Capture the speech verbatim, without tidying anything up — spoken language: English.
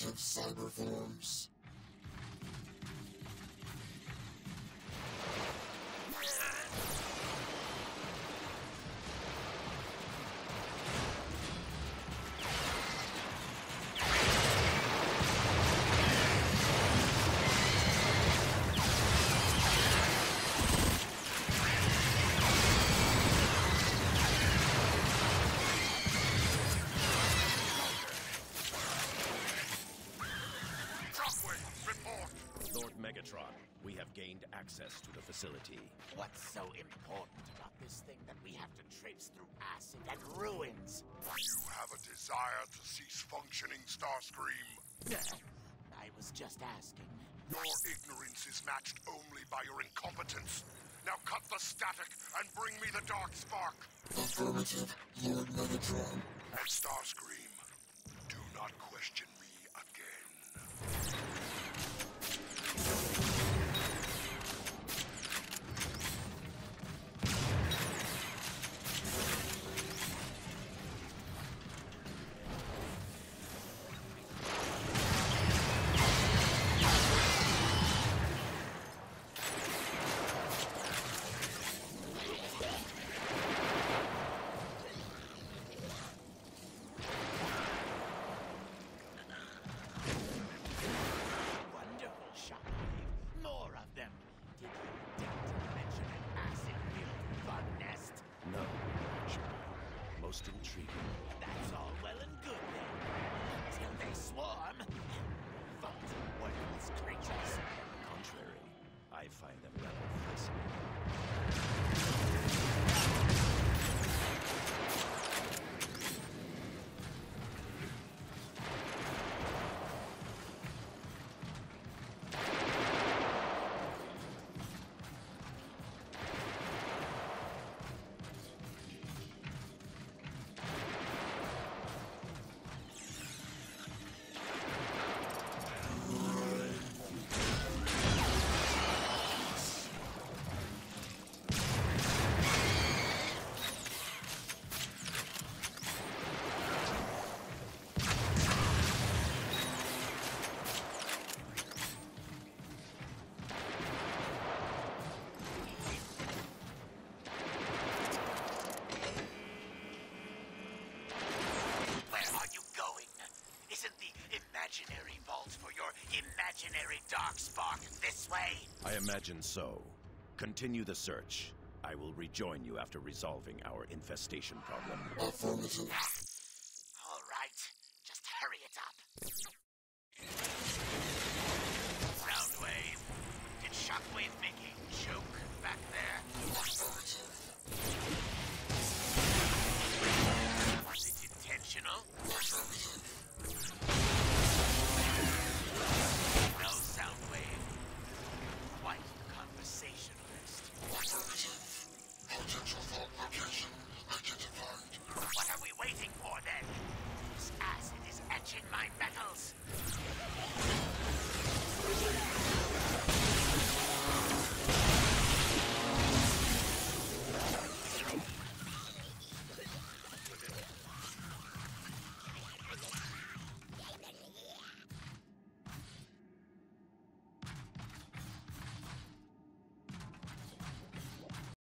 Primitive cyber forms. Megatron, we have gained access to the facility. What's so important about this thing that we have to traipse through acid and ruins? You have a desire to cease functioning, Starscream? I was just asking. Your ignorance is matched only by your incompetence. Now cut the static and bring me the Dark Spark. Affirmative, Lord Megatron. And Starscream, do not question me again. Most intriguing. That's all well and good then. Until they swarm. Thoughts of worthless creatures. On the contrary, I find them rather fascinating. Imaginary vault for your imaginary dark spark this way? I imagine so. Continue the search. I will rejoin you after resolving our infestation problem. Affirmative. All right. Just hurry it up. Soundwave. Did Shockwave make